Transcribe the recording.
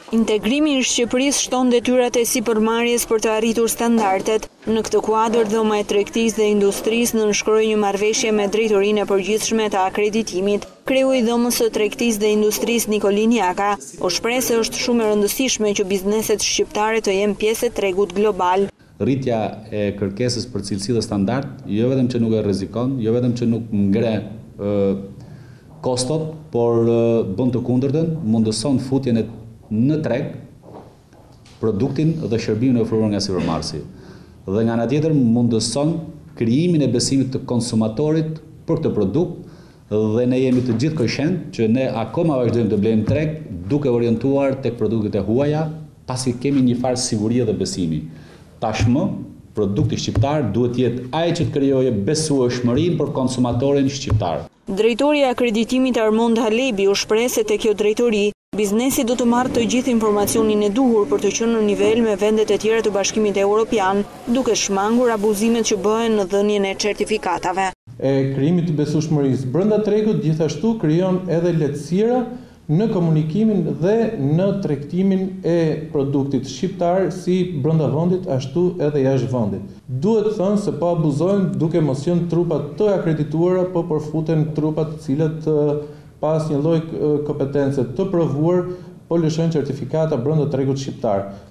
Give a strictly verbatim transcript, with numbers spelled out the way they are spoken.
Integrimi i Shqipërisë shton detyrat e sipërmarrjes për të arritur standardet. Në këtë kuadër, Dhoma e Tregtisë dhe Industrisë nënshkroi një marrëveshje me Drejtorinë e Përgjithshme të Akreditimit. Kreu i Dhomës së Tregtisë dhe Industrisë Nikolin Jaka u shpreh se është shumë e rëndësishme që bizneset shqiptare të jenë pjesë e tregut global. Rritja e kërkesës për cilësi dhe standard, jo vetëm që nuk e rrezikon, jo vetëm që nuk ngre e, kostot, por e, bën të kundërtën, mundëson futjen e në treg produktin dhe shërbimin e ofruar nga sipërmarrësi. Dhe nga ana tjetër mundëson krijimin e besimit të konsumatorit për këtë produkt dhe ne jemi të gjithë koqënt që ne akoma vazhdojmë të blejmë treg duke orientuar tek produktet e huaja, pasi kemi një farë sigurie dhe besimi. Tashmë, produkti shqiptar duhet të jetë ai që të krijojë besueshmërinë për konsumatorin shqiptar. Drejtori i Akreditimit Armond Halebi u shpreh se te kjo drejtori biznesi do të marrë të gjithë informacionin e duhur për të qenë në nivel me vendet e tjera të Bashkimit Evropian, duke shmangur abuzimet që bëhen në dhënien e certifikatave. E krijimit të besueshmërisë brenda tregut gjithashtu krijon edhe lehtësira në komunikimin dhe në tregtimin e produktit shqiptar si brenda vendit ashtu edhe jashtë vendit. Duhet thënë se po abuzojnë duke mos qenë trupa të akredituara, po përfuten trupa të cilët pas një lloj kompetence të provuar po lëshojnë certifikata brenda tregut shqiptar.